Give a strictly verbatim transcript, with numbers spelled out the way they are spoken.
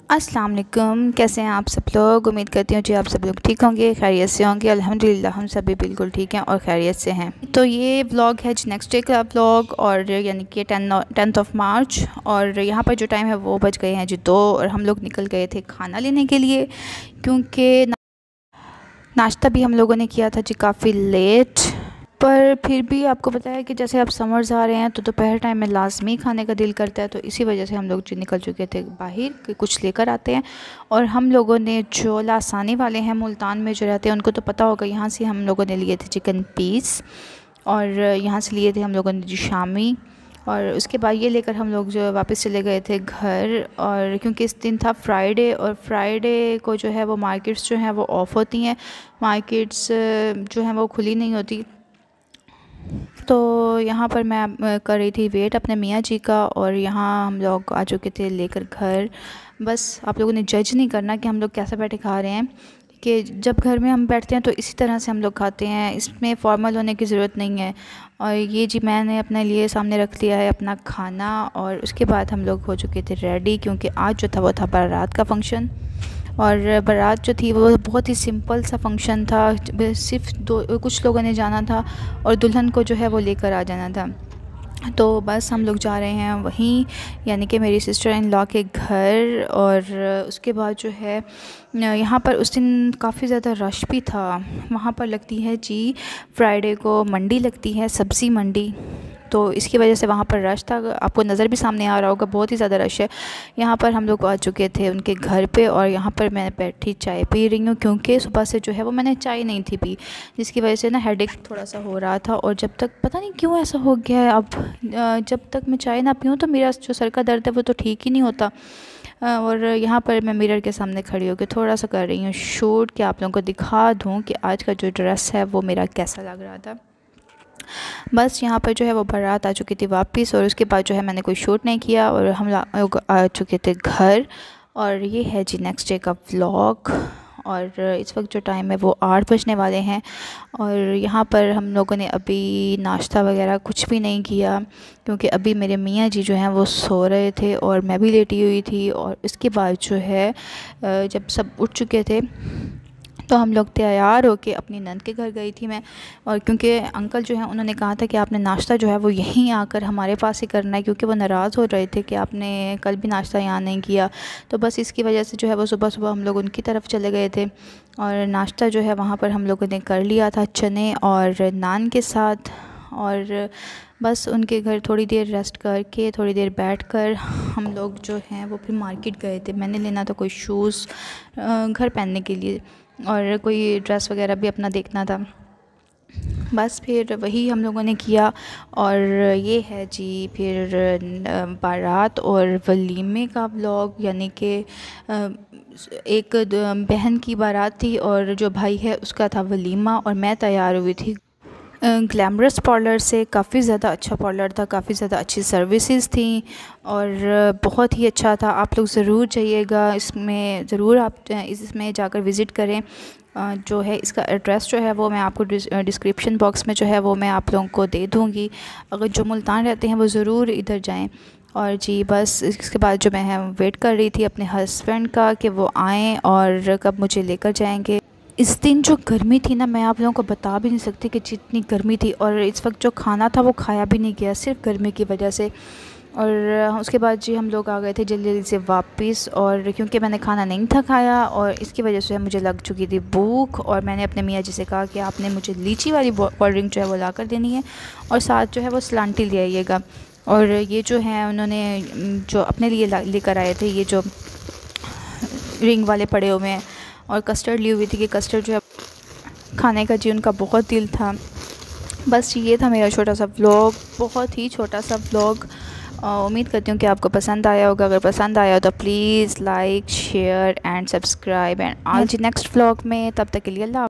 अस्सलाम वालेकुम। कैसे हैं आप सब लोग? उम्मीद करती हूँ जी आप सब लोग ठीक होंगे, खैरियत से होंगे। अल्हम्दुलिल्लाह हम सभी बिल्कुल ठीक हैं और खैरियत से हैं। तो ये व्लॉग है जी नेक्स्ट डे का व्लॉग, और यानी कि टेन टेंथ ऑफ मार्च, और यहाँ पर जो टाइम है वो बज गए हैं जी दो, और हम लोग निकल गए थे खाना लेने के लिए, क्योंकि नाश्ता भी हम लोगों ने किया था जी काफ़ी लेट। पर फिर भी आपको पता है कि जैसे अब समर्स आ रहे हैं तो दोपहर टाइम में लाजमी खाने का दिल करता है, तो इसी वजह से हम लोग जो निकल चुके थे बाहर कि कुछ लेकर आते हैं। और हम लोगों ने जो लासानी वाले हैं मुल्तान में जो रहते हैं उनको तो पता होगा, यहाँ से हम लोगों ने लिए थे चिकन पीस, और यहाँ से लिए थे हम लोगों ने जो शामी, और उसके बाद ये लेकर हम लोग जो वापस चले गए थे घर। और क्योंकि इस दिन था फ्राइडे, और फ्राइडे को जो है वो मार्केट्स जो हैं वो ऑफ़ होती हैं, मार्केट्स जो हैं वो खुली नहीं होती। तो यहाँ पर मैं कर रही थी वेट अपने मियाँ जी का, और यहाँ हम लोग आ चुके थे लेकर घर। बस आप लोगों ने जज नहीं करना कि हम लोग कैसे बैठे खा रहे हैं, कि जब घर में हम बैठते हैं तो इसी तरह से हम लोग खाते हैं, इसमें फॉर्मल होने की ज़रूरत नहीं है। और ये जी मैंने अपने लिए सामने रख लिया है अपना खाना, और उसके बाद हम लोग हो चुके थे रेडी, क्योंकि आज जो था वो था बारात का फ़ंक्शन। और बारात जो थी वो बहुत ही सिंपल सा फंक्शन था, सिर्फ दो कुछ लोगों ने जाना था और दुल्हन को जो है वो लेकर आ जाना था। तो बस हम लोग जा रहे हैं वहीं, यानी कि मेरी सिस्टर इन लॉ के घर। और उसके बाद जो है यहाँ पर उस दिन काफ़ी ज़्यादा रश भी था। वहाँ पर लगती है जी फ्राइडे को मंडी लगती है, सब्ज़ी मंडी, तो इसकी वजह से वहाँ पर रश था। आपको नज़र भी सामने आ रहा होगा, बहुत ही ज़्यादा रश है। यहाँ पर हम लोग आ चुके थे उनके घर पे, और यहाँ पर मैं बैठी चाय पी रही हूँ, क्योंकि सुबह से जो है वो मैंने चाय नहीं थी पी, जिसकी वजह से ना हेडेक थोड़ा सा हो रहा था। और जब तक पता नहीं क्यों ऐसा हो गया है, अब जब तक मैं चाय ना पीऊँ तो मेरा जो सर का दर्द है वो तो ठीक ही नहीं होता। और यहाँ पर मैं मिरर के सामने खड़ी होकर थोड़ा सा कर रही हूँ शूट, कि आप लोगों को दिखा दूँ कि आज का जो ड्रेस है वो मेरा कैसा लग रहा था। बस यहाँ पर जो है वो बारात आ चुकी थी वापस, और उसके बाद जो है मैंने कोई शूट नहीं किया, और हम लोग आ चुके थे घर। और ये है जी नेक्स्ट डे का व्लॉग, और इस वक्त जो टाइम है वो आठ बजने वाले हैं। और यहाँ पर हम लोगों ने अभी नाश्ता वगैरह कुछ भी नहीं किया, क्योंकि अभी मेरे मियाँ जी जो हैं वो सो रहे थे और मैं भी लेटी हुई थी। और इसके बाद जो है जब सब उठ चुके थे तो हम लोग तैयार होके अपनी नंद के घर गई थी मैं। और क्योंकि अंकल जो हैं उन्होंने कहा था कि आपने नाश्ता जो है वो यहीं आकर हमारे पास ही करना है, क्योंकि वो नाराज़ हो रहे थे कि आपने कल भी नाश्ता यहाँ नहीं किया। तो बस इसकी वजह से जो है वो सुबह सुबह हम लोग उनकी तरफ चले गए थे, और नाश्ता जो है वहाँ पर हम लोगों ने कर लिया था चने और नान के साथ। और बस उनके घर थोड़ी देर रेस्ट करके, थोड़ी देर बैठकर हम लोग जो हैं वो फिर मार्केट गए थे। मैंने लेना था कोई शूज़ घर पहनने के लिए, और कोई ड्रेस वगैरह भी अपना देखना था। बस फिर वही हम लोगों ने किया। और ये है जी फिर बारात और वलीमे का व्लॉग, यानी कि एक बहन की बारात थी और जो भाई है उसका था वलीमा, और मैं तैयार हुई थी ग्लैमरस पार्लर से। काफ़ी ज़्यादा अच्छा पार्लर था, काफ़ी ज़्यादा अच्छी सर्विसेज थी, और बहुत ही अच्छा था। आप लोग ज़रूर जाइएगा इसमें, ज़रूर आप इसमें जाकर विज़िट करें। जो है इसका एड्रेस जो है वो मैं आपको डिस्क्रिप्शन बॉक्स में जो है वो मैं आप लोगों को दे दूँगी। अगर जो मुल्तान रहते हैं वो ज़रूर इधर जाएं। और जी बस इसके बाद जो मैं वेट कर रही थी अपने हस्बैंड का कि वो आएँ और कब मुझे लेकर जाएंगे। इस दिन जो गर्मी थी ना, मैं आप लोगों को बता भी नहीं सकती कि जितनी गर्मी थी। और इस वक्त जो खाना था वो खाया भी नहीं गया, सिर्फ गर्मी की वजह से। और उसके बाद जी हम लोग आ गए थे जल्दी जल्दी से वापस, और क्योंकि मैंने खाना नहीं था खाया और इसकी वजह से मुझे लग चुकी थी भूख। और मैंने अपने मियाँ जी से कहा कि आपने मुझे लीची वाली कोल्ड ड्रिंक जो है वो ला कर देनी है, और साथ जो है वो सलांटी ले आइएगा। और ये जो है उन्होंने जो अपने लिए लेकर आए थे, ये जो रिंग वाले पड़े हुए हैं, और कस्टर्ड ली हुई थी कि कस्टर्ड जो है खाने का जी उनका बहुत दिल था। बस ये था मेरा छोटा सा व्लॉग, बहुत ही छोटा सा व्लॉग। उम्मीद करती हूँ कि आपको पसंद आया होगा। अगर पसंद आया हो तो please like share and subscribe, and आज नेक्स्ट व्लॉग में, तब तक के लिए अल्लाह।